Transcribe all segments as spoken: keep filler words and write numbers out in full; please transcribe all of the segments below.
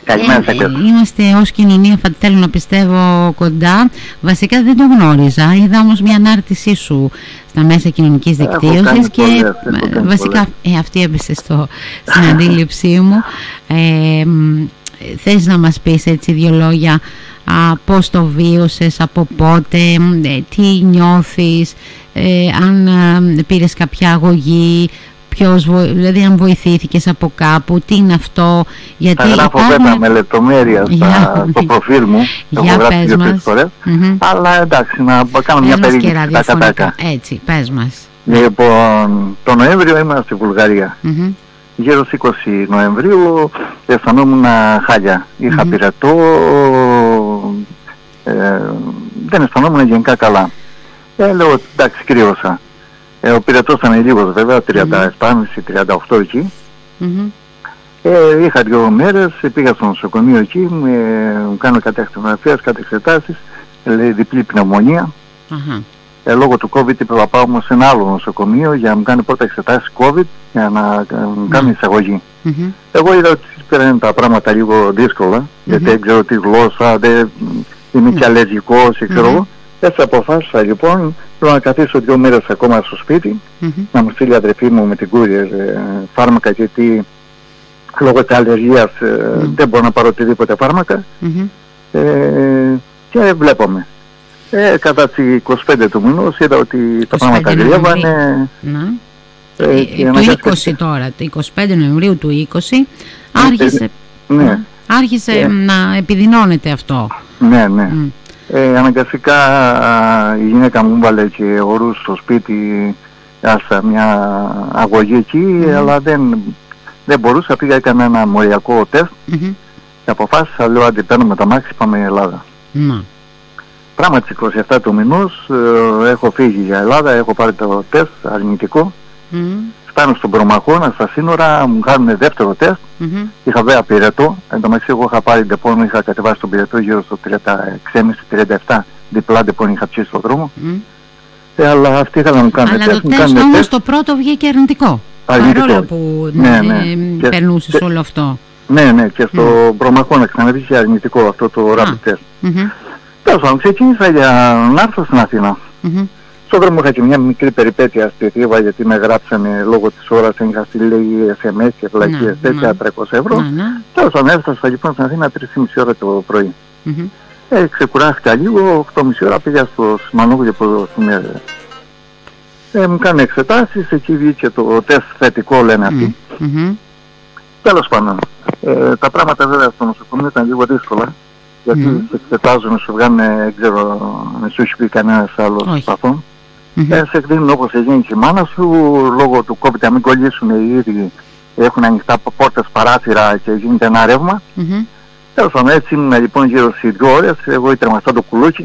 Καλημέρα σας. Ε, είμαστε ως κοινωνία, θέλω να πιστεύω, κοντά. Βασικά δεν το γνώριζα. Είδα όμως μια ανάρτησή σου στα μέσα κοινωνικής δικτύωσης και πολλές, βασικά ε, αυτή έπεσε στο, στην αντίληψή μου. Ε, θες να μας πεις έτσι δύο λόγια, α, πώς το βίωσες, από πότε, ε, τι νιώθεις, ε, αν ε, πήρες κάποια αγωγή, ποιος, δηλαδή αν βοηθήθηκες από κάπου, τι είναι αυτό? Γιατί θα γράφω υπάρχουν... βέβαια με λεπτομέρεια στα, στο προφίλ μου, έχω γράψει δύο-τρεις φορές, mm-hmm. αλλά εντάξει, να κάνω πες μια περίπτωση τα κατάκα. Έτσι, πες μας. Λοιπόν, το Νοέμβριο ήμουν στη Βουλγαρία. Mm-hmm. Γύρω στις είκοσι Νοεμβρίου αισθανόμουν χάλια. Είχα mm-hmm. πυρετό, ε, δεν αισθανόμουν γενικά καλά. Ε, λέω εντάξει, κρύωσα. Ε, ο πυρετός ήταν λίγος βέβαια, τριάντα επτά τριάντα οκτώ εκεί. Mm-hmm. Ε, είχα δύο μέρες, πήγα στο νοσοκομείο εκεί, με, μου κάνω κάτι ακτινογραφίας, κάτι εξετάσεις, λέει διπλή πνευμονία. Mm-hmm. Ε, λόγω του COVID είπε να πάω όμως σε ένα άλλο νοσοκομείο για να μου κάνει πρώτα εξετάσεις COVID για να μου κάνει mm-hmm. εισαγωγή. Mm-hmm. Εγώ είδα ότι πήραν τα πράγματα λίγο δύσκολα, mm-hmm. γιατί δεν ξέρω τη γλώσσα, δεν είμαι mm-hmm. και αλλεργικός, ξέρω εγώ. Mm-hmm. Έτσι αποφάσισα λοιπόν να καθίσω δύο μέρες ακόμα στο σπίτι, mm-hmm. να μου στείλει η αδερφή μου με την courier ε, φάρμακα, γιατί λόγω της αλλεργίας ε, mm-hmm. δεν μπορώ να πάρω οτιδήποτε φάρμακα. Mm-hmm. Ε, και βλέπουμε. Ε, κατά τις είκοσι πέντε του μηνός είδα ότι τα πράγματα γριεύανε. Ε, ε, το είκοσι τώρα, το είκοσι πέντε Νοεμβρίου του είκοσι άρχισε, ε, ναι. άρχισε ε, να επιδεινώνεται αυτό. Ναι, ναι. Mm. Ε, αναγκαστικά η γυναίκα μου βάλε και ορούς στο σπίτι, άσα μια αγωγή εκεί, mm. αλλά δεν, δεν μπορούσα, πήγα, έκανα ένα μοριακό τεστ mm-hmm. και αποφάσισα, λέω άντε παίρνουμε τα μάξι, πάμε Ελλάδα. Mm. Πράγματι είκοσι επτά του μηνός ε, έχω φύγει για Ελλάδα, έχω πάρει το τεστ αρνητικό. Mm. Φτάνω στον Προμαχώνα, στα σύνορα, μου κάνουν δεύτερο τεστ. Mm-hmm. Είχα βέβαια πυρετό. Εν τω μεταξύ, εγώ είχα πάρει ντεπών, είχα κατεβάσει τον πυρετό γύρω στο τριάντα έξι τριάντα επτά. Διπλά ντεπών είχα ψήσει στον δρόμο. Mm. Ε, αλλά αυτοί ήθελαν να μου κάνουν τεστ. Αλλά το τεστ όμως το πρώτο βγήκε αρνητικό. αρνητικό. Παρόλο που ναι, ναι. ε, περνούσες και, όλο αυτό. Ναι, ναι, και στο mm. Προμαχώνα ξαναβγήκε αρνητικό αυτό το rapid test. Mm-hmm. Τέλος πάντων, ξεκίνησα για να έρθω στην Αθήνα. Mm-hmm. Στον δρόμο είχα και μια μικρή περιπέτεια στη Θήβα, γιατί με γράψανε λόγω της ώρας, είχα στείλει ες εμ ες και φυλακίες τέτοια τριακόσια ευρώ. Ναι, ναι. Τέλος πάντων, έφτασα λοιπόν στην Αθήνα τρεις και μισή ώρα το πρωί. Mm-hmm. Ε, ξεκουράστηκα λίγο, οκτώ και μισή ώρα πήγα στο Σιμανόγλιο που στην ε, μου κάνουν εξετάσεις, εκεί βγήκε το τεστ θετικό, λένε αυτοί. Mm-hmm. Τέλος πάντων, ε, τα πράγματα βέβαια στο νοσοκομείο ήταν λίγο δύσκολα. Γιατί mm. σε εξετάζουν, σου βγάλουν, δεν ξέρω, να σου έχει πει κανένας άλλος σπαθών. Mm-hmm. Ε, σε εκδίνουν όπως έγινε και η μάνα σου, λόγω του COVID να μην κολλήσουν οι ίδιοι, έχουν ανοιχτά πόρτες, παράθυρα και γίνεται ένα ρεύμα. Mm-hmm. Τέλος πάντων, έτσι ήμουν λοιπόν γύρω στις δύο ώρες, εγώ ήτρεμα σαν το κουλούκι.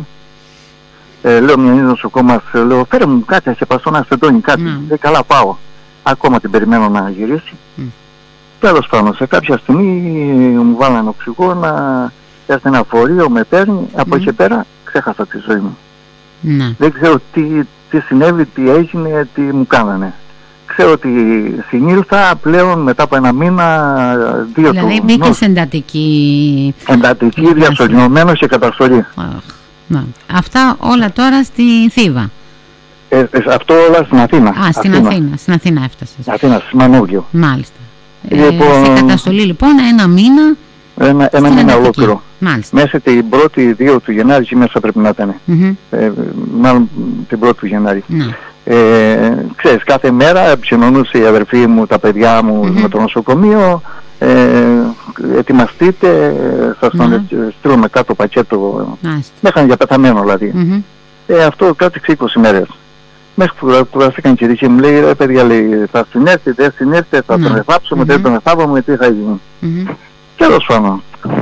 Ε, λέω μια νοσοκόμας, λέω φέρε μου κάτι, αχεπαστώ να σφεντώνει κάτι. Mm. Ε, καλά πάω. Ακόμα την περιμένω να γυρίσει. Mm. Τέλος πάντων, σε κάποια στιγμή μου βάλανε οξυγόνα. Έρθει ένα φορείο, με παίρνει, από mm. εκεί πέρα ξέχασα τη ζωή μου. Mm. Δεν ξέρω τι, τι συνέβη, τι έγινε, τι μου κάνανε. Ξέρω ότι συνήλθα πλέον μετά από ένα μήνα, δύο του. Δηλαδή μπήκες εντατική... Εντατική, διασωληνωμένος και καταστολή. Oh. No. Αυτά όλα τώρα στη Θήβα. Ε, ε, αυτό όλα στην Αθήνα. Α, στην Αθήνα, Αθήνα, στην Αθήνα έφτασες. Αθήνα, στη Μανούγιο. Μάλιστα. Λοιπόν... Ε, σε καταστολή λοιπόν ένα μήνα. Ένα, ένα μήνα ολόκληρο. Μάλιστα. Μέσα την πρώτη δύο του Γενάρη και μέσα πρέπει να ήταν. Mm-hmm. Ε, μάλλον την πρώτη του Γενάρη. Mm. Ε, ξέρεις, κάθε μέρα επικοινωνούσε η αδερφή μου, τα παιδιά μου mm-hmm. με το νοσοκομείο. Ε, ετοιμαστείτε, σας mm-hmm. τον στείλουμε κάτω πακέτο. Mm-hmm. Με είχαν για πεθαμένο δηλαδή. Mm-hmm. Ε, αυτό κράτησε είκοσι μέρες. Μέχρι που κουραστήκαν και οι δικοί μου, λέει ρε παιδιά, λέει, θα συνέρθει, δεν συνέρθει, θα mm-hmm. τον εφάψουμε, mm-hmm. δεν τον εφάβουμε, τι θα γίνει. Mm-hmm. Και τέλος πάντων,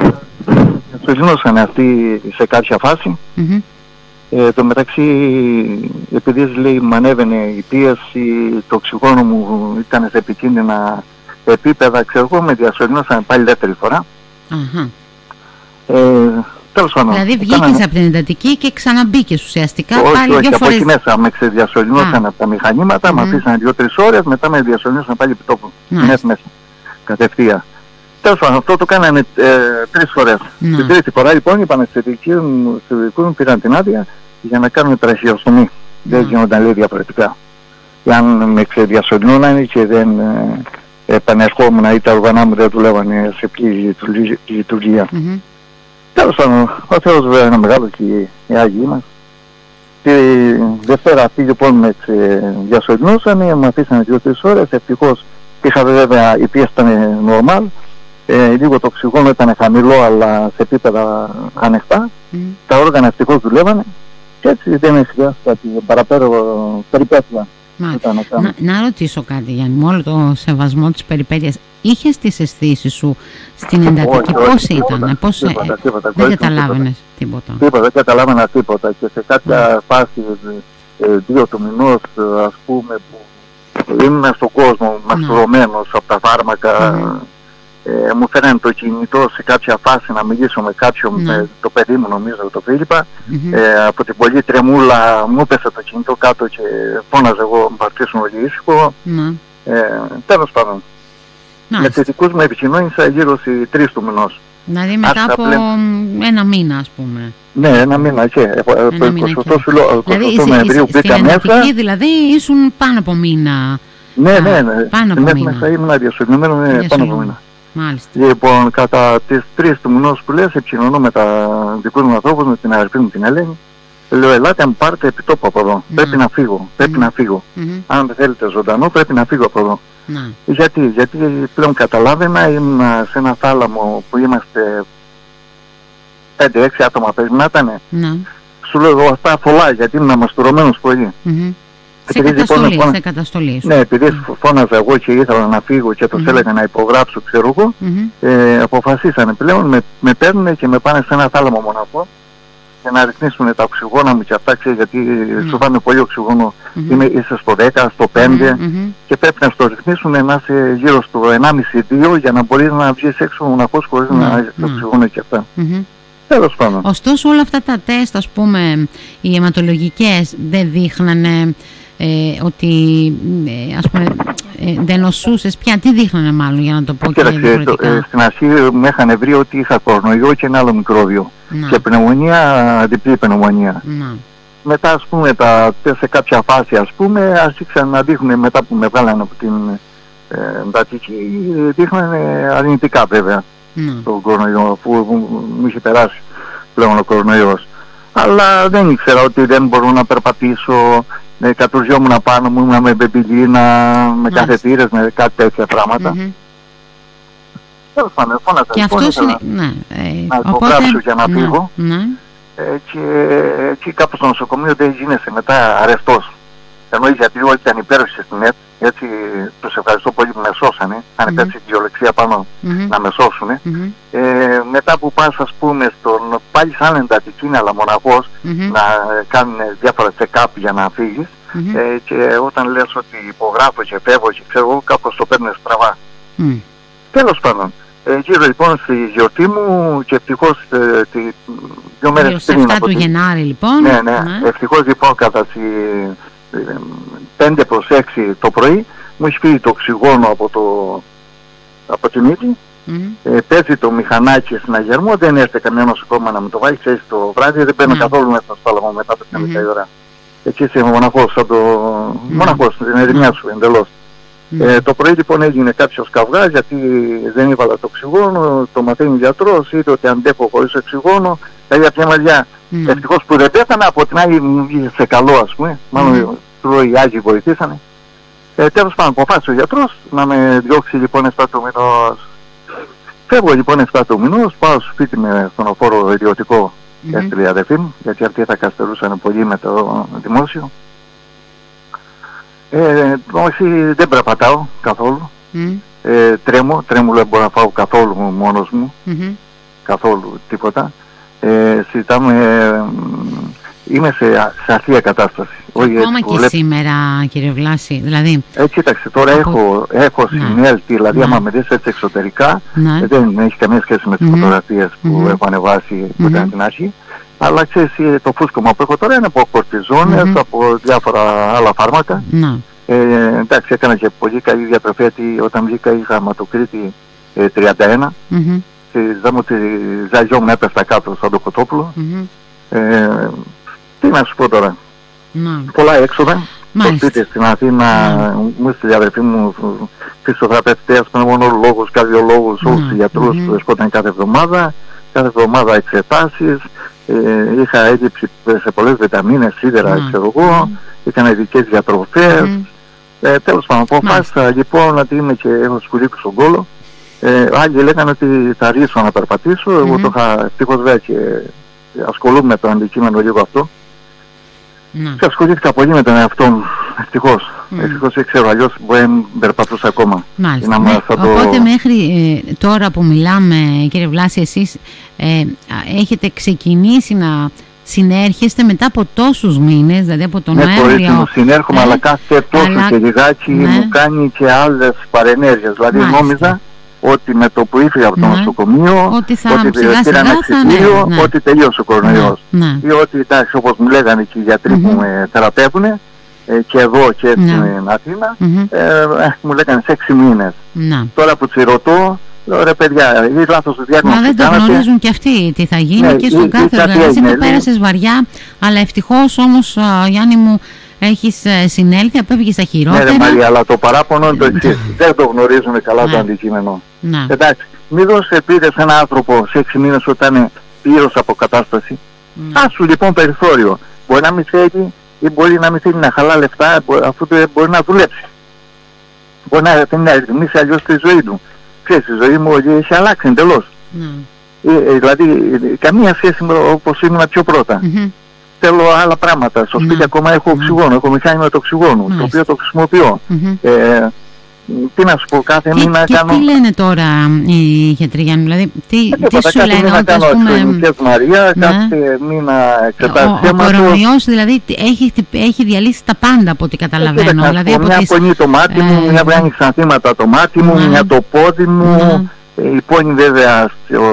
τελειώσανε αυτοί σε κάποια φάση. Mm-hmm. Ε, το μεταξύ, επειδή λέει μου ανέβαινε η πίεση, το οξυγόνο μου ήταν σε επικίνδυνα επίπεδα, ξέρω εγώ, με διασωληνώσανε πάλι δεύτερη φορά. Mm-hmm. Ε, τέλος πάντων. Δηλαδή βγήκες κάνανε... από την εντατική και ξαναμπήκες ουσιαστικά όχι, πάλι όχι, δύο από φορές. εκεί μέσα με ξεδιασωληνώσανε από τα μηχανήματα, mm-hmm. με αφήσανε δύο-τρεις ώρες, μετά με διασωληνώσανε πάλι επιτόπου. Mm-hmm. Μέσα, μέσα, κατευθείαν. Τέλος πάντων, αυτό το κάνανε ε, τρεις φορές. Ναι. Την τρίτη φορά λοιπόν οι πανεπιστημιακοί μου μου πήραν την άδεια για να κάνουν τραχιοστομή. Ναι. Δεν γίνονταν λέει διαφορετικά. Αν με ξεδιασωληνώνανε και δεν ε, επανερχόμουν ή τα οργανά μου δεν δουλεύανε σε πλήρη λειτουργία. Mm-hmm. Τέλος πάντων, ο Θεός βέβαια είναι μεγάλο και οι Άγιοι μας. Τη Δευτέρα αυτή λοιπόν με διασωληνώσανε, μου αφήσανε δύο-τρεις ώρες, ευτυχώς είχα βέβαια, η πίεση ήταν normal, ε, λίγο το οξυγόνο ήταν χαμηλό αλλά σε επίπεδα ανοιχτά, mm. τα όργανα ευτυχώς δουλεύανε και έτσι δεν χρειάστηκε παραπέρα περιπέτεια. Να, να, να ρωτήσω κάτι, Γιάννη, με όλο το σεβασμό της περιπέτειας, είχες τις αισθήσεις σου στην εντατική, πώς ήταν, πώς τίποτα, ε, τίποτα, δεν καταλάβαινες τίποτα. Τίποτα, δεν καταλάβαινα τίποτα και σε κάποια yeah. φάση ε, δύο του μηνός ας πούμε που ήμουν στον κόσμο μαστουρωμένος yeah. από τα φάρμακα, mm. ε, μου φέρανε το κινητό σε κάποια φάση να μιλήσω με κάποιον, mm. με το παιδί μου νομίζω, το Φίλιππα, mm-hmm. ε, από την πολλή τρεμούλα μου έπεσε το κινητό κάτω και φώναζε εγώ με παρτίσουν όλοι ήσυχο. Mm. Ε, τέλος πάντων. Nice. Με θετικούς με επικοινώνησα γύρω στις τρεις του μηνός. Δηλαδή μετά Άρχισα από πλέον... ένα μήνα ας πούμε. Ναι, ένα μήνα και. Ένα μήνα και. Δηλαδή Νοεμβρίου μπήκα μέσα. Δηλαδή ήσουν πάνω από μήνα. Ναι, ναι, ναι. Πάνω από μήνα. Μέσα ήμουν διασωληνωμένο πάνω από μήνα. Μάλιστα. Λοιπόν, κατά τις τρεις του μηνός που λες, επικοινωνώ με τα δικούς μου ανθρώπους, με την αδερφή μου την Ελένη. Λέω, ελάτε να μου πάρετε επιτόπου από εδώ. Mm. Πρέπει να φύγω. Πρέπει mm. να φύγω. Mm-hmm. Αν δεν θέλετε ζωντανό, πρέπει να φύγω από εδώ. Mm. Γιατί, γιατί πλέον καταλάβαινα, ήμουν σε ένα θάλαμο που είμαστε πέντε έξι άτομα πρέπει να ήταν. Mm. Σου λέω εγώ αυτά πολλά, γιατί ήμουν μαστουρωμένος πολύ. Mm-hmm. Σε καταστολή, λοιπόν, σε καταστολή σου. Ναι, επειδή mm. φώναζα εγώ και ήθελα να φύγω και τους mm. έλεγα να υπογράψω, ξέρω εγώ, mm-hmm. ε, αποφασίσανε πλέον, με, με παίρνουν και με πάνε σε ένα θάλαμο μοναχό για να ρυθμίσουν τα οξυγόνα μου και αυτά, ξέρεις, γιατί mm. σου πάνε πολύ οξυγόνο. Mm-hmm. Είμαι, είσαι στο δέκα, στο πέντε mm-hmm. και πρέπει να στο ρυθμίσουν να είσαι γύρω στο ενάμιση δύο για να μπορείς να βγεις έξω μοναχός χωρίς mm. να έχεις mm. οξυγόνο και αυτά. Mm-hmm. Τέλος πάντων. Ωστόσο όλα αυτά τα τεστ, ας πούμε, οι αιματολογικές δεν δείχνανε ε, ότι ε, ας πούμε ε, δεν νοσούσες πια, τι δείχνανε μάλλον για να το πω και διαφορετικά. Ε, στην αρχή με είχαν βρει ότι είχα κορονοϊό και ένα άλλο μικρόβιο να. Και πνευμονία, διπλή πνευμονία. Να. Μετά ας πούμε τα, σε κάποια φάση ας πούμε άρχισαν να δείχνουν μετά που με βγάλανε από την ε, εντατική, δείχνανε αρνητικά βέβαια να. Το κορονοϊό αφού μου είχε περάσει πλέον ο κορονοϊός. Αλλά δεν ήξερα ότι δεν μπορώ να περπατήσω, με κατουριόμουν πάνω μου, ήμουν με μπεμπιλίνα, με καθετήρες, με κάτι τέτοια πράγματα. Mm-hmm. Τέλος πάντων, φώναζα. Και αυτός είναι... Ναι, ε, να υπογράψω για να φύγω. Ναι, ναι. Ε, και εκεί κάπου στο νοσοκομείο δεν γίνεσαι μετά αρεστός. Ενώ γιατί όλοι ήταν υπέροχοι στην ΕΤ, έτσι τους ευχαριστώ πολύ που με σώσανε, αν mm-hmm. έτσι κυριολεξία πάνω mm-hmm. να με σώσουν. Mm-hmm. Ε, μετά που πας ας πούμε στον, πάλι σαν εντατική αλλά μοναχός, mm-hmm. να κάνουν διάφορα check-up για να φύγεις mm-hmm. ε, και όταν λες ότι υπογράφω και φεύγω και ξέρω εγώ κάπως το παίρνεις στραβά. Mm. Τέλος πάντων, ε, γύρω λοιπόν στη γιορτή μου και ευτυχώς ε, τη, δύο μέρες πριν από του Γενάρη λοιπόν. Ναι, ναι, ναι. Ευτυχώς λοιπόν κατά τη πέντε προς έξι το πρωί μου έχει φύγει το οξυγόνο από, το, από τη μύτη. Mm-hmm. ε, παίζει το μηχανάκι στην αγερμό, δεν έρθει κανένας ακόμα να με το βάλει, ξέρεις το βράδυ δεν παίρνω mm-hmm. καθόλου μέσα στο στάλαγμα μετά από την mm-hmm. ώρα. Εκεί είσαι μοναχός, σαν το mm-hmm. μοναχός, την ερημιά σου εντελώς. Mm-hmm. Ε, το πρωί λοιπόν έγινε κάποιος καυγάς γιατί δεν έβαλα το οξυγόνο, το μαθαίνει γιατρός, είδε ότι αντέχω χωρίς οξυγόνο, δηλαδή από μια μαλλιά. Mm. Ευτυχώς που δεν πέθανα, από την άλλη μου βγήκε σε καλό ας πούμε, μάλλον mm. του οι Άγιοι βοηθήσανε. Ε, τέλος πάντων αποφάσισε ο γιατρός να με διώξει λοιπόν επτά του μηνός. Φεύγω λοιπόν επτά του μηνός, πάω στο σπίτι με στον οφόρο ιδιωτικό mm-hmm. έστειλε η αδερφή μου, γιατί αυτοί θα καστερούσαν πολύ με το δημόσιο. Ε, όχι δεν περπατάω καθόλου, mm. ε, τρέμω, τρέμω δεν μπορώ να φάω καθόλου μόνος μου, mm-hmm. καθόλου τίποτα. Ε, συζητάμε, ε, είμαι σε, σε αθλία κατάσταση. Ακόμα και βλέπ... σήμερα κύριε Βλάση, δηλαδή... Ε, κοίταξε, τώρα από... έχω, έχω ναι. συνέλθει, δηλαδή ναι. άμα με δεις έτσι εξωτερικά, ναι. δεν έχει καμία σχέση με τις mm-hmm. φωτογραφίες που mm-hmm. έχω ανεβάσει που mm-hmm. ήταν την αρχή, αλλά ξέρεις το φούσκωμα που έχω τώρα είναι από κορτιζόνες, mm-hmm. από διάφορα άλλα φάρμακα. Mm-hmm. Ε, εντάξει, έκανα και πολύ καλή διατροφή, γιατί όταν βγήκα είχα αιματοκρίτη ε, τριάντα ένα. Mm-hmm. Συζητάμε ότι ζαγιό μου έπεφτα κάτω στον Κοτόπουλο. Mm-hmm. Ε, τι να σου πω τώρα. Mm-hmm. Πολλά έξοδα. Στο σπίτι στην Αθήνα, mm-hmm. μου ήρθε η αδερφή μου φυσιοθεραπευτές, πνευμονολόγους, καρδιολόγους, mm-hmm. όλους τους γιατρούς που βρισκόταν κάθε εβδομάδα. Κάθε εβδομάδα εξετάσεις. Ε, είχα έλλειψη σε πολλές βιταμίνες, σίδερα, mm-hmm. ξέρω εγώ. Mm-hmm. Είχαν ειδικές διατροφές. Mm-hmm. Ε, τέλος πάντων, αποφάσισα λοιπόν ότι είμαι και έχω σκουλίκου στον κόλο. Ε, άλλοι λέγανε ότι θα ρίξω να περπατήσω. Mm-hmm. Εγώ το είχα ευτυχώς βέβαια και ασχολούμαι με το αντικείμενο λίγο αυτό. Mm-hmm. Και ασχολήθηκα πολύ με τον εαυτό μου. Ευτυχώς. Mm. Ευτυχώς δεν ξέρω, αλλιώς μπορεί να περπατούσα ακόμα. Μάλιστα. Ναι. Το... Οπότε μέχρι ε, τώρα που μιλάμε, κύριε Βλάση, εσείς ε, έχετε ξεκινήσει να συνέρχεστε μετά από τόσους μήνες, δηλαδή από τον ναι, Νοέμβριο. Ναι, συνέρχομαι, ε, αλλά κάθε τόσο αλλά... και λιγάκι ναι. μου κάνει και άλλες παρενέργειες. Δηλαδή μάλιστα. νόμιζα ότι με το που ήρθε από το ναι. νοσοκομείο, ότι θα ότι σιγά σιγά ένα εξιτήριο, ναι, ναι. ότι τελείωσε ο κορονοϊός. Ναι, ναι. Ή ότι, εντάξει, όπως μου λέγανε και οι γιατροί mm-hmm. που με θεραπεύουν, ε, και εδώ και στην ναι. Αθήνα, mm-hmm. ε, μου λέγανε σε έξι μήνες. Ναι. Τώρα που ρωτώ, λέω ρε παιδιά, ή λάθος διάγνωση. Μα δεν το γνωρίζουν και αυτοί τι θα γίνει, ναι, και στον ή, κάθε οργανισμό που πέρασες βαριά, αλλά ευτυχώς όμως, α, Γιάννη μου, έχεις συνέλθει, απέφυγες στα χειρότερα. Ναι ρε Μαρία, αλλά το παράπονο είναι το εξής. Δεν το γνωρίζουν καλά ναι. το αντικείμενο. Ναι. Εντάξει, μην δώσει πήρε σε έναν άνθρωπο σε έξι μήνες όταν είναι πλήρως αποκατάσταση. Ναι. Άσου λοιπόν περιθώριο. Μπορεί να μην θέλει ή μπορεί να μην θέλει να χαλά λεφτά, αφού μπορεί να δουλέψει. Μπορεί να θέλει να ρυθμίσει αλλιώς τη ζωή του. Ξέρεις, η ζωή μου έχει αλλάξει εντελώς. Ναι. Ε, δηλαδή, καμία σχέση με όπως ήμουν πιο πρώτα. Mm-hmm. Θέλω άλλα πράγματα. Στο σπίτι ναι. ακόμα έχω οξυγόνο, ναι. έχω μηχάνημα του οξυγόνου, ναι. το οποίο το χρησιμοποιώ. Mm-hmm. Ε, τι να σου πω, κάθε και, μήνα και κάνω... τι λένε τώρα οι γιατροί, Γιάννη, δηλαδή, τι, ε, τι σου λένε, ότι ας πούμε... πούμε... Μαρία, ναι. κάθε μήνα εξετάσεις ο, ο κορονοϊός, δηλαδή, έχει, έχει διαλύσει τα πάντα από ό,τι καταλαβαίνω. Ε, δηλαδή, από μια τις... πονεί το μάτι μου, ε... μια βράνει ξανθήματα το μάτι μου, ναι. μια το πόδι μου, ναι. η πόνη βέβαια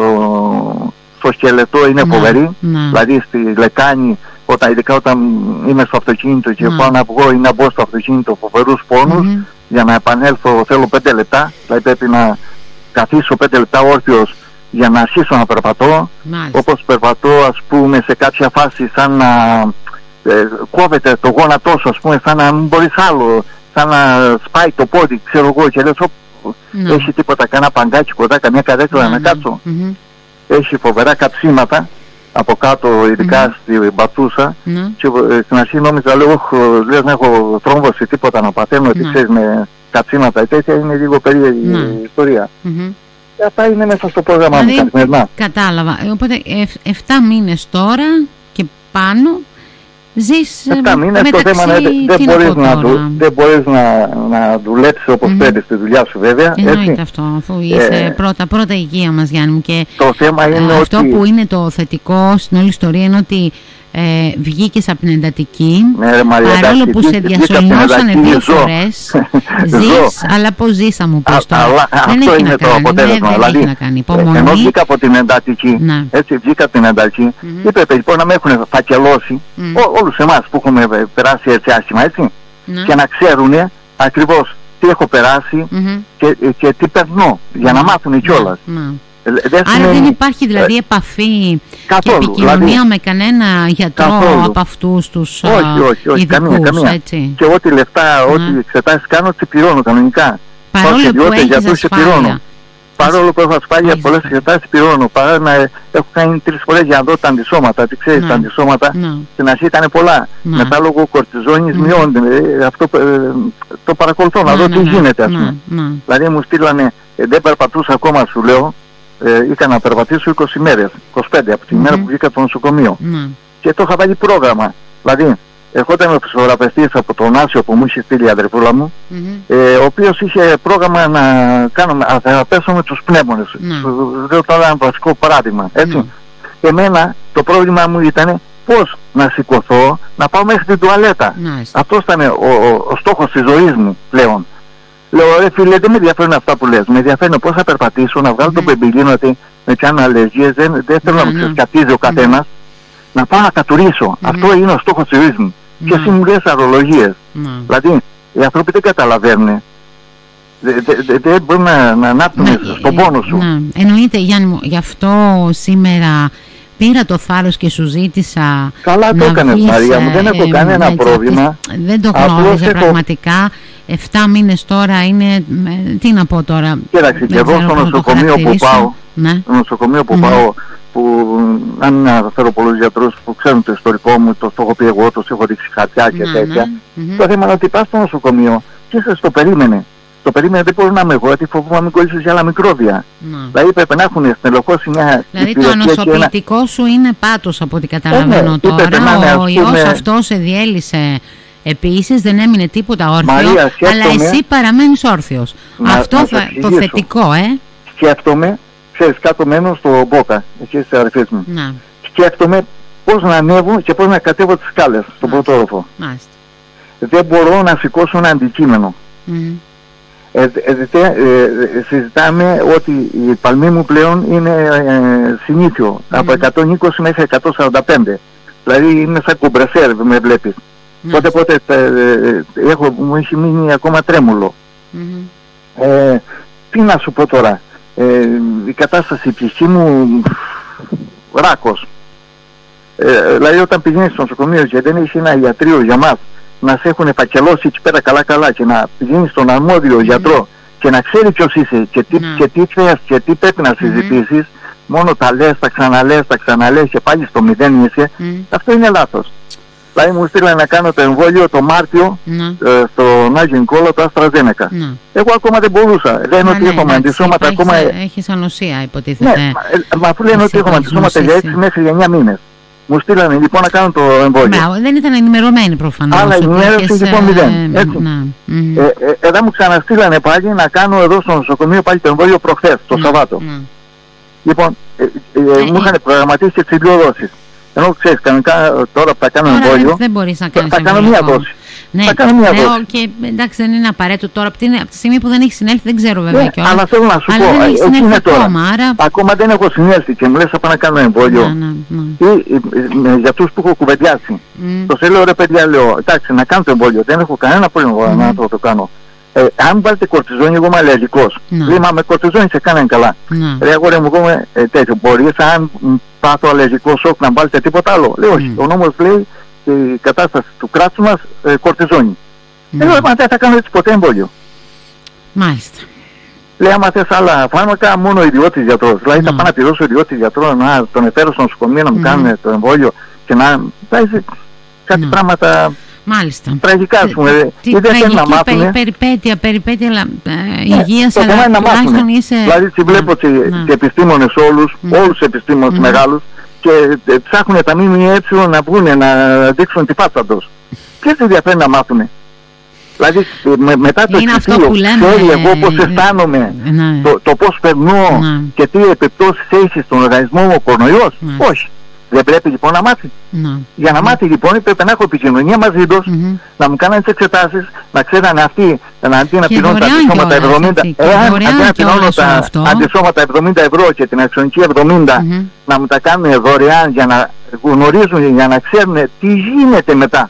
στο, στο σκελετό είναι ναι. φοβερή, ναι. δηλαδή στη λεκάνη, όταν, ειδικά όταν είμαι στο αυτοκίνητο και ναι. πάω να βγω ή να μπω στο αυτοκίνητο, φοβερούς πόνους. Mm-hmm. Για να επανέλθω θέλω πέντε λεπτά, δηλαδή πρέπει να καθίσω πέντε λεπτά όρθιος για να αρχίσω να περπατώ. Μάλιστα. Όπως περπατώ, ας πούμε, σε κάποια φάση σαν να ε, κόβεται το γόνατό σου, ας πούμε, σαν να μην μπορείς άλλο, σαν να σπάει το πόδι, ξέρω εγώ, και λες, ναι. έχει τίποτα, κανένα παγκάκι κοντά, καμιά καρέκλα ναι, να ναι. κάτσω. Mm-hmm. Έχει φοβερά καψίματα από κάτω, ειδικά mm-hmm. στην πατούσα. Mm-hmm. Και ε, στην αρχή νόμιζα, λέω, λες να έχω θρόμβωση, τίποτα να παθαίνω, ότι mm-hmm. ξέρεις με κατσίματα ή τέτοια, είναι λίγο περίεργη mm-hmm. η ιστορία. Mm-hmm. Και αυτά είναι μέσα στο πρόγραμμα δηλαδή, μου καθημερινά. Κατάλαβα. Οπότε εφτά μήνες τώρα και πάνω ζεις εφτά μήνες, το θέμα είναι δεν μπορείς να, δεν μπορείς να, να δουλέψεις όπως mm-hmm. πρέπει στη δουλειά σου βέβαια. Εννοείται έτσι. Αυτό, αφού είσαι ε, πρώτα, πρώτα υγεία μας, Γιάννη μου. Και το θέμα είναι αυτό ότι... που είναι το θετικό στην όλη ιστορία είναι ότι ε, βγήκες από την εντατική, ναι, ρε, Μαρία, παρόλο που βγήκε, σε διασωληνώσανε δύο φορές, ζεις, αλλά πώς ζήσα μου πες τώρα. Αλλά, δεν αυτό έχει είναι να το κάνει, αποτέλεσμα. ναι, δηλαδή, έχει να κάνει. Υπομονή. Ενώ βγήκα από την εντατική, ναι. έτσι βγήκα από την εντατική, mm-hmm. είπε λοιπόν να με έχουν φακελώσει mm. ό, όλους εμάς που έχουμε περάσει έτσι άσχημα, έτσι, mm. και να ξέρουν ακριβώς τι έχω περάσει mm-hmm. και, και τι περνώ, για mm. να μάθουν κιόλας. Mm. Δεν Άρα είναι... δεν υπάρχει δηλαδή επαφή καθόλου, και επικοινωνία δηλαδή, με κανένα γιατρό καθόλου. Από αυτούς τους όχι, όχι, όχι, ειδικούς, καμία, καμία. Έτσι. Και ό,τι λεφτά, ναι. ό,τι εξετάσεις κάνω, τι πληρώνω κανονικά. Παρόλο που, που έχεις ασφάλεια. Παρόλο που έχω ασφάλεια, πολλές εξετάσεις πληρώνω. Παρά να έχω κάνει τρεις φορές για να δω τα αντισώματα. Τι ξέρεις, ναι. τα αντισώματα ναι. στην αρχή ήταν πολλά. Ναι. Μετά λόγω κορτιζόνης ναι. μειώνεται. Αυτό το παρακολουθώ, να δω τι γίνεται, ας πούμε. Δηλαδή μου στείλανε, δεν περπατούσα ακόμα, σου λέω. Ε, είχα να περπατήσω είκοσι μέρες, είκοσι πέντε από τη mm-hmm. μέρα που βγήκα από το νοσοκομείο. Mm-hmm. Και το είχα βάλει πρόγραμμα. Δηλαδή, ερχόταν ο φυσιοθεραπευτής από τον Άσιο που μου είχε στείλει η αδερφούλα μου, mm-hmm. ε, ο οποίος είχε πρόγραμμα να κάνουμε, να θεραπεύσουμε τους πνεύμονες. Mm-hmm. Λέω τώρα ένα βασικό παράδειγμα. Έτσι. Mm-hmm. Εμένα το πρόβλημα μου ήταν πώς να σηκωθώ, να πάω μέχρι την τουαλέτα. Mm-hmm. Αυτός ήταν ο, ο, ο στόχος της ζωής μου πλέον. Λέω, ρε φίλε, δεν με ενδιαφέρουν αυτά που λες. Με ενδιαφέρουν πώς θα περπατήσω, να βγάλω mm. το πεμπιλίνο ότι με πιάνουν αλλεργίες. Δεν, δεν θέλω mm. να με ξεσκατίζει ο καθένας. Mm. Να πάω να κατουρίσω. Mm. Αυτό είναι ο στόχος της ζωής μου. Mm. Και εσύ μου λες αρολογίες. Mm. Δηλαδή, οι άνθρωποι δεν καταλαβαίνουν Δεν δε, δε μπορεί να, να ανάπτυνες στον πόνο σου. Να. Εννοείται, Γιάννη μου, γι' αυτό σήμερα πήρα το θάρρος και σου ζήτησα. Καλά το έκανες, Μαρία μου, δεν έχω ε, κανένα έτσι, πρόβλημα. Δεν το γνώριζα πραγματικά. Εφτά μήνες τώρα είναι, τι να πω τώρα. Κοίταξε, και εδώ στο νοσοκομείο που πάω, ναι. στο νοσοκομείο που mm. πάω, που αν αναφέρω πολλούς γιατρούς που ξέρουν το ιστορικό μου, το έχω πει εγώ, το έχω δείξει χαρτιά και ναι, τέτοια. Ναι. Mm-hmm. Το θέμα είναι ότι πας στο νοσοκομείο και σε το περίμενε. Το περίμενε, δεν μπορεί να είμαι εγώ, γιατί φοβούμαι να μην κολλήσεις για άλλα μικρόβια. Mm. Δηλαδή πρέπει να έχουν στελεχώσει μια. Δηλαδή το ανοσοποιητικό ένα... σου είναι πάτος από ό,τι καταλαβαίνω ε, ναι, τώρα. Ο ιός πούμε... αυτό σε διέλυσε. Επίσης δεν έμεινε τίποτα όρθιο, Μαρία, αλλά εσύ παραμένεις όρθιος. Να, αυτό να θα, το θετικό, ε. Σκέφτομαι, ξέρεις, κάτω μένω στο Μπόκα, εκεί στις αρφές μου. Να. Σκέφτομαι πώς να ανέβω και πώς να κατέβω τις σκάλες, στον πρώτο όροφο. Μάλιστα. Δεν μπορώ να σηκώσω ένα αντικείμενο. Mm. Ε, ε, ε, ε, συζητάμε ότι η παλμή μου πλέον είναι ε, συνήθιο, mm. από εκατόν είκοσι μέχρι εκατόν σαράντα πέντε. Δηλαδή είναι σαν κομπρεσέρ, με βλέπεις. Mm. Πότε πότε ε, ε, έχω, μου έχει μείνει ακόμα τρέμουλο. Mm-hmm. Ε, τι να σου πω τώρα, ε, η κατάσταση η ψυχή μου ράκος. Ε, δηλαδή όταν πηγαίνεις στο νοσοκομείο και δεν έχει ένα ιατρείο για μας να σε έχουν φακελώσει εκεί πέρα καλά καλά και να πηγαίνεις στον αρμόδιο mm-hmm. γιατρό και να ξέρει ποιος είσαι και τι, mm-hmm. και τι θες και τι πρέπει να συζητήσεις, mm-hmm. μόνο τα λες, τα ξαναλες, τα ξαναλες και πάλι στο μηδέν είσαι, mm-hmm. αυτό είναι λάθος. Δηλαδή μου στείλανε να κάνω το εμβόλιο το Μάρτιο mm-hmm. ε, στον Άγιο Νικόλαο το AstraZeneca. Mm-hmm. Εγώ ακόμα δεν μπορούσα. Λένε ότι έχουμε αντισώματα ακόμα. Έχεις ανοσία υποτίθεται. Ναι, μα αφού λένε ότι έχουμε αντισώματα για έξι μέχρι εννιά μήνες. Μου στείλανε λοιπόν να κάνω το εμβόλιο. Μα, δεν ήταν ενημερωμένοι προφανώς. Αλλά ενημέρωση λοιπόν μηδέν. Έτσι. Mm-hmm. Ε, ε, εδώ μου ξαναστείλανε πάλι να κάνω εδώ στο νοσοκομείο πάλι το εμβόλιο προχθές, το mm-hmm. Σαββάτο. Mm-hmm. Λοιπόν, ε, ε, ε, μου είχαν προγραμματίσει και ψηλιοδόσεις. Ενώ ξέρεις, κανονικά τώρα που θα κάνω εμβόλιο, δεν μπορείς να κάνεις θα κάνω μία δόση. Ναι, θα κάνω μία ναι, δόση. Και εντάξει, δεν είναι απαραίτητο τώρα, από, την, από τη στιγμή που δεν έχει συνέλθει, δεν ξέρω βέβαια ναι, κιόλας. Αλλά θέλω να σου αλλά πω, δεν έχει συνέλθει ακόμα, άρα... ακόμα δεν έχω συνέλθει και μου λες θα πάω να κάνω εμβόλιο. Ναι, ναι, ναι. Ή ε, για αυτούς που έχω κουβεντιάσει. Mm. Το σε λέω ρε παιδιά, λέω, εντάξει, να κάνω το εμβόλιο, δεν έχω κανένα πρόβλημα mm. να το, το κάνω. Ε, αν βάλετε κορτιζόνη, εγώ είμαι αλλεργικός. No. Λέει, μα με κορτιζόνη σε κάνανε καλά. No. Ρε αγόρι μου, εγώ είμαι ε, τέτοιο. Μπορείς αν πάθω αλλεργικό σοκ να βάλετε τίποτα άλλο. Λέει, όχι. Mm. Ο νόμος λέει η κατάσταση του κράτους μας ε, κορτιζόνη. Mm. Ε, λέω, μα δεν θα κάνω έτσι ποτέ εμβόλιο. Μάλιστα. Λέει, άμα θες άλλα φάρμακα, μόνο ο ιδιώτης γιατρός. Δηλαδή, mm. θα πάω να πληρώσω ο ιδιώτης γιατρό, να τον εφέρω στο νοσοκομείο να μου mm. κάνουν το εμβόλιο και να. Δηλαδή, κάτι mm. πράγματα. Μάλιστα. Τραγικά, ας πούμε. Τι τραγική περι, περιπέτεια, περιπέτεια ε, υγείας, ναι, αλλά τουλάχιστον είσαι... Δηλαδή, τι βλέπω και επιστήμονες όλους, mm. όλους τους επιστήμονες mm. μεγάλους και ε, ψάχνουν τα ΜΜΕ να βγουν, να δείξουν τη φάτσα τους. Ποιες ενδιαφέρει να μάθουν. Δηλαδή, με, μετά το εξητήριο, ξέρει εγώ πώς αισθάνομαι, ναι. το, το πώς περνώ ναι. και τι επιπτώσεις έχει στον οργανισμό ο κορονοϊός. Ναι. Όχι. Δεν πρέπει λοιπόν να μάθει. No. Για να no. μάθει λοιπόν πρέπει να έχω επικοινωνία μαζί τους, mm-hmm. να μου κάνουν τις εξετάσεις, να ξέρουν αυτοί αντί να πληρώνουν τα αντισώματα εβδομήντα εάν αντί να πληρώνουν τα αντισώματα εβδομήντα ευρώ και την αξιονική εβδομήντα mm-hmm. να μου τα κάνουν δωρεάν για να γνωρίζουν, για να ξέρουν τι γίνεται μετά.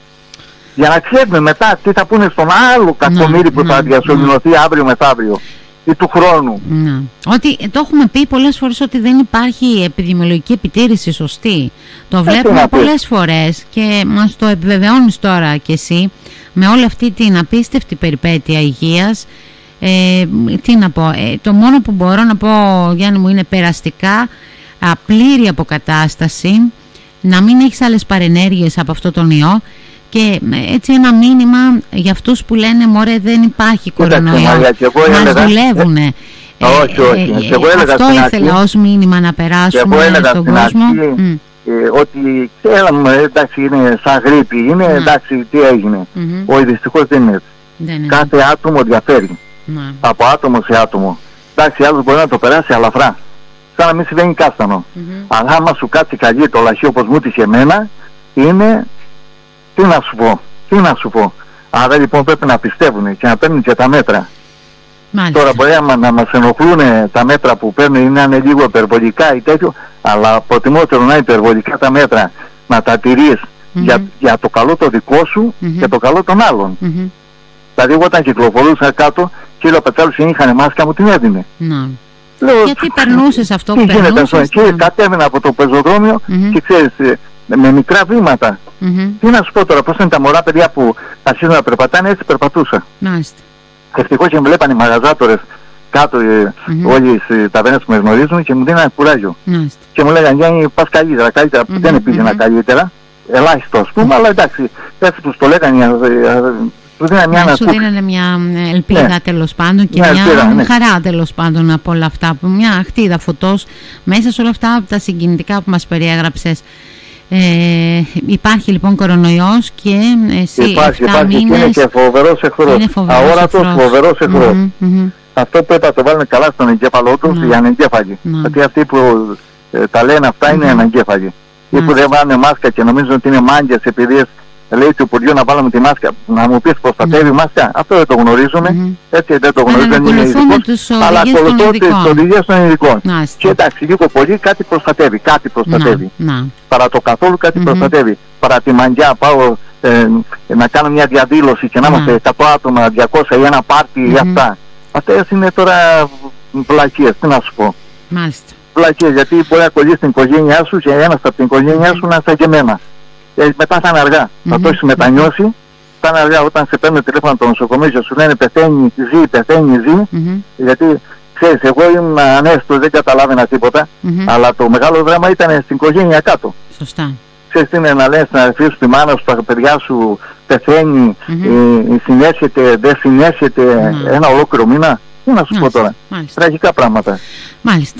Για να ξέρουμε μετά τι θα πούνε στον άλλο κακομοίρη no. που no. θα διασωληνωθεί no. αύριο μεθαύριο. Ή του χρόνου. Ναι. Ότι το έχουμε πει πολλές φορές ότι δεν υπάρχει επιδημιολογική επιτήρηση σωστή. Το βλέπουμε πολλές φορές και μας το επιβεβαιώνεις τώρα κι εσύ με όλη αυτή την απίστευτη περιπέτεια υγείας. Ε, τι να πω, ε, το μόνο που μπορώ να πω, Γιάννη μου, είναι περαστικά απλήρη αποκατάσταση, να μην έχεις άλλες παρενέργειες από αυτό τον ιό. Και έτσι ένα μήνυμα για αυτούς που λένε μωρέ δεν υπάρχει κορονοϊό, μας δουλεύουνε. Ε, όχι, όχι. Ε, ε, αυτό ήθελα ως μήνυμα να περάσουμε στον κόσμο. Mm. Ε, ότι ξέραμε εντάξει είναι σαν γρίπη, είναι mm. εντάξει τι έγινε. Mm-hmm. Όχι, δυστυχώς δεν είναι έτσι. Δεν είναι. Κάθε άτομο διαφέρει. Mm. Από άτομο σε άτομο. Εντάξει, άλλος μπορεί να το περάσει αλαφρά. Σαν να μην συμβαίνει κάστανο. Mm-hmm. Αλλά άμα σου κάτσει καλή το λαχείο όπως μου τύχε εμένα, είναι... Τι να σου πω, τι να σου πω. Άρα λοιπόν πρέπει να πιστεύουν και να παίρνουν και τα μέτρα. Μάλιστα. Τώρα μπορεί να μας ενοχλούν τα μέτρα που παίρνουν ή να είναι λίγο υπερβολικά ή τέτοιο, αλλά προτιμότερο να είναι υπερβολικά τα μέτρα, να τα τηρείς mm-hmm. για, για το καλό το δικό σου mm-hmm. και το καλό των άλλων. Mm-hmm. Δηλαδή εγώ όταν κυκλοφορούσα κάτω κύριο Πετσάλου είχαν μάσκα μου, την έδινε. Να. Λέω, γιατί περνούσες αυτό που περνούσες. Και κατέβαινα από το πεζοδρόμιο mm-hmm. και ξέρεις, με μικρά βήματα. Mm-hmm. Τι να σου πω τώρα, πώς είναι τα μωρά παιδιά που αρχίζουν να περπατάνε, έτσι περπατούσα. Μάλιστα. Ευτυχώς και με βλέπανε οι μαγαζάτορες κάτω, mm-hmm. όλοι οι ταβέρνες που με γνωρίζουν και μου δίνανε κουράγιο. Μάλιστα. Και μου λέγανε Γιάννη, πας καλύτερα, καλύτερα. Mm-hmm. Δεν πήγαινα mm-hmm. καλύτερα, ελάχιστο ας πούμε, mm-hmm. αλλά εντάξει, έτσι τους το λέγανε. Σου δίνανε μια, ναι, σου δίνανε μια ελπίδα ναι. τέλος πάντων και μια, μια ελπίδα, ναι. χαρά τέλος πάντων από όλα αυτά, μια χτίδα φωτός μέσα σε όλα αυτά τα συγκινητικά που μας περιέγραψες. Ε, υπάρχει λοιπόν κορονοϊός και εσύ υπάρχει, υπάρχει μήνες, και είναι και φοβερός εχθρός, αόρατος φοβερός εχθρός. Mm-hmm, mm-hmm. Αυτό που είπα το βάλουν καλά στον εγκέφαλό τους mm-hmm. οι ανεγκέφαλοι. Mm-hmm. Γιατί αυτοί που ε, τα λένε αυτά mm-hmm. είναι ανεγκέφαλοι. Mm-hmm. Ή που δεν βάλουν μάσκα και νομίζουν ότι είναι μάγκες επειδή λέει του Υπουργείου να βάλουμε τη μάσκα, να μου πεις προστατεύει η μάσκα, αυτό δεν το γνωρίζουμε, mm-hmm. έτσι δεν το γνωρίζουμε, δεν είναι ειδικός, αλλά ακολουθώ τις οδηγίες των ειδικών. Και εντάξει, λίγο πολύ κάτι προστατεύει, κάτι προστατεύει. Να. Παρά το καθόλου κάτι mm-hmm. προστατεύει. Παρά τη μαγιά πάω ε, να κάνω μια διαδήλωση και να είμαστε εκατό άτομα, διακόσια ή ένα πάρτι ή mm-hmm. αυτά. Αυτές είναι τώρα βλακίες, τι να σου πω. Μάλιστα. Βλακίες, γιατί μπορεί να κολλήσει την οικογένειά σου και ένας από την οικογένειά σου να είσαι και εμένα. Ε, μετά θα είναι αργά. Mm-hmm. Θα το έχεις μετανιώσει. Θα είναι αργά όταν σε παίρνει τηλέφωνο το νοσοκομείο και σου λένε πεθαίνει, ζει, πεθαίνει, ζει. Mm-hmm. Γιατί ξέρεις, εγώ ήμουν ανέστος, δεν καταλάβαινα τίποτα. Mm-hmm. Αλλά το μεγάλο δράμα ήταν στην οικογένεια κάτω. Σωστά. Ξέρεις τι είναι να λες, να αφήσεις τη μάνα σου, τα παιδιά σου πεθαίνει, mm-hmm. ε, συνέσχεται, δεν συνέσχεται mm-hmm. ένα ολόκληρο μήνα. Τι να σου Μάλιστα. πω τώρα. Μάλιστα. Τραγικά πράγματα. Μάλιστα.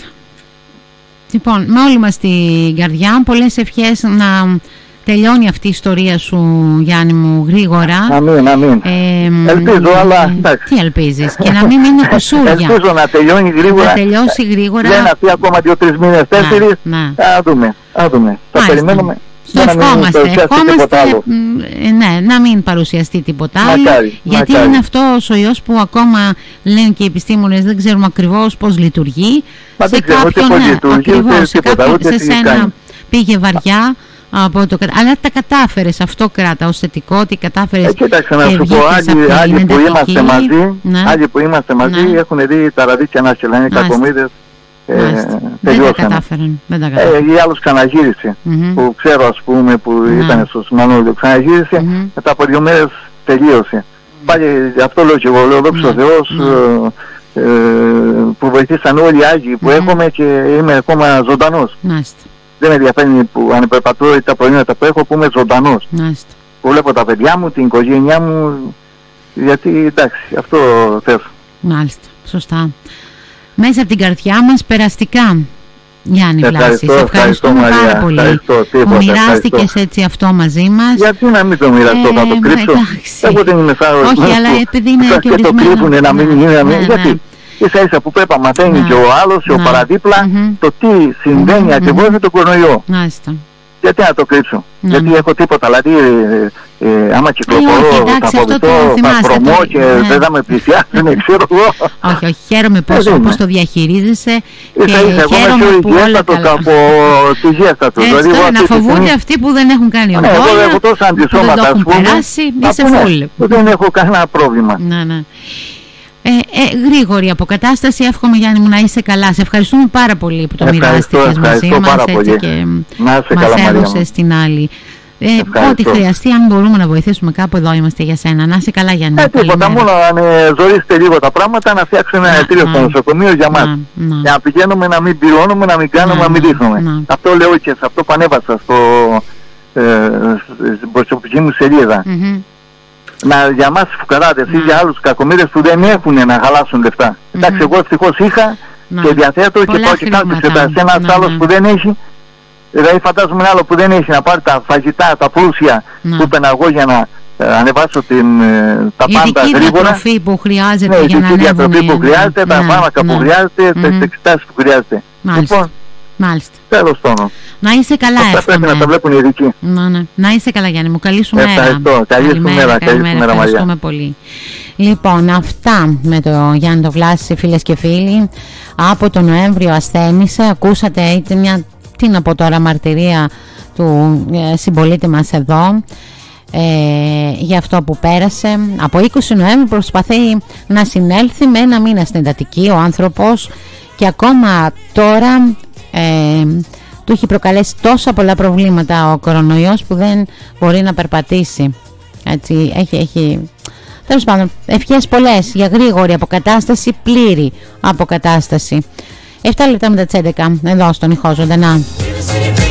Λοιπόν, με όλη μας την καρδιά, πολλές ευχές να τελειώνει αυτή η ιστορία σου, Γιάννη μου, γρήγορα. Αμήν, αμήν. Ε, Ελπίζω, ε, αλλά εντάξει. Τι ελπίζεις, και να μην μείνει κοσούρια. Ελπίζω να τελειώνει γρήγορα. Να τελειώσει γρήγορα. Δεν αυτή ακόμα δύο-τρεις μήνες, τέσσερις. Α δούμε, α δούμε. Θα περιμένουμε. Το ευχόμαστε, ευχόμαστε ε, ναι, να μην παρουσιαστεί τίποτα άλλο, γιατί μακάρι. Είναι αυτός ο ιός που ακόμα λένε και οι επιστήμονες δεν ξέρουμε ακριβώς πώς λειτουργεί. Μα σε κάποιον, ναι, λειτουργεί, ακριβώς, σε, κάποιον, σε σένα πήγε βαριά, από το, αλλά τα κατάφερες, αυτό κράτα ως θετικό, ότι κατάφερες. Ε, κοίταξε να σου πω, άλλοι, άλλοι που είμαστε μαζί, ναι. άλλοι που είμαστε μαζί ναι. έχουν δει τα ραδίκια να σκελάνε, είναι κακομοίδες. Ε, δεν τα κατάφεραν. Ε, ή άλλος ξαναγύρισε, mm-hmm. που ξέρω ας πούμε που mm-hmm. ήταν στο Σιμανόλιο, ξαναγύρισε, mm-hmm. μετά από δύο μέρες τελείωσε. Mm-hmm. Πάλι αυτό λέω και εγώ, λέω δόξα ο Θεός, mm-hmm. ε, ε, που βοηθήσαν όλοι οι Άγιοι που mm-hmm. έχουμε και είμαι ακόμα ζωντανός. Mm-hmm. Δεν με ενδιαφέρει που αν περπατώ ή τα προϊόντα που έχω, που είμαι ζωντανός. Mm-hmm. Που βλέπω τα παιδιά μου, την οικογένειά μου, γιατί εντάξει, αυτό θες. Μάλιστα, σωστά. Μέσα από την καρδιά μας περαστικά, Γιάννη Βλάση. Σε ευχαριστούμε Μαρία, πάρα πολύ που μοιράστηκες έτσι αυτό μαζί μας. Γιατί να μην το μοιραστώ, ε, θα το κρύψω. Εγώ δεν είμαι σαν όχι, αλλά επειδή είναι και ορισμένα. Και το κρύβουνε να μην είναι, να μην είναι. Γιατί ίσα ίσα που πρέπει να μαθαίνει και ο άλλος και ο παραδίπλα το τι συμβαίνει ακριβώς με τον κορονοϊό. Γιατί να το κρύψω, ναι. γιατί έχω τίποτα, δηλαδή ε, ε, άμα κυκλοφορώ θα φοβηθώ, θα προμώ και ναι. δεν θα με πλησιάσουν, ξέρω εγώ. Όχι, όχι, χαίρομαι πώς, πώς το διαχειρίζεσαι και ίσα, ίσα, χαίρομαι εγώ που όλα καλά. Από τη γέστα του. Έτσι, δηλαδή, τώρα, να φοβούνται στιγμή... αυτοί που δεν έχουν κάνει εμβόλια, ναι, εγώ έχω τόσα αντισώματα, ας πούμε, περάσει, είσαι φούλ. Δεν έχω κανένα πρόβλημα. Ναι, ναι. Ε, ε, γρήγορη αποκατάσταση, εύχομαι Γιάννη μου να είσαι καλά. Σε ευχαριστούμε πάρα πολύ που το μοιράστηκες μαζί μας έτσι, και μας έδωσες την άλλη. Ε, ό,τι χρειαστεί, αν μπορούμε να βοηθήσουμε κάπου, εδώ είμαστε για σένα. Να είσαι καλά Γιάννη. Ε, τίποτα, μόνο αν ε, ζωρίσετε λίγο τα πράγματα, να φτιάξουμε ένα εταιρείο στο νοσοκομείο για μας. Να, για να πηγαίνουμε, να μην πληρώνουμε, να μην κάνουμε, να, να μην δείχνουμε. Να. Αυτό λέω και σε αυτό που ανέβασα στο, ε, στην προσωπική μου σελίδα. Mm-hmm. Να, για μας τους φουκαράδες ή για άλλους κακομοίρες που δεν έχουν να χαλάσουν λεφτά. Mm-hmm. Εντάξει, εγώ ευτυχώς είχα να. Και διαθέτω και πάω και κάνω τις εξετάσεις. Ένας ναι, άλλος ναι. που δεν έχει, δηλαδή φαντάζομαι ένα άλλο που δεν έχει να πάρει τα φαγητά, τα πλούσια ναι. που είπαινα εγώ για να ε, ανεβάσω την, τα η πάντα γρήγορα. Η διατροφή που χρειάζεται ναι, για να ανέβουν. Η διατροφή που χρειάζεται, ναι, τα φάρμακα ναι. που χρειάζεται, mm-hmm. τις εξετάσεις που χρειάζεται. Μάλιστα. Λοιπόν, Μάλιστα. τέλος πάντων. Να είσαι καλά, αυτά πρέπει να τα βλέπουν οι ειδικοί. Να, ναι. Να είσαι καλά Γιάννη μου, καλή σου μέρα. Ευχαριστώ, καλή σου μέρα, καλή σου μέρα Μαρία. Ευχαριστούμε πολύ. Λοιπόν, αυτά με το Γιάννη το Βλάση, φίλες και φίλοι. Από τον Νοέμβριο ασθένησε, ακούσατε έτσι μια, τι να πω τώρα, μαρτυρία του ε, συμπολίτη μας εδώ. ε, για αυτό που πέρασε. Από είκοσι Νοέμβρη προσπαθεί να συνέλθει, με ένα μήνα στην εντατική ο άνθρωπος, και ακόμα τώρα ε, του έχει προκαλέσει τόσα πολλά προβλήματα ο κορονοϊός που δεν μπορεί να περπατήσει. Έτσι, έχει, έχει... Τέλος πάντων, ευχές πολλές για γρήγορη αποκατάσταση, πλήρη αποκατάσταση. Εφτά λεπτά μετά τις έντεκα, εδώ στον Ηχό Ζωντανά.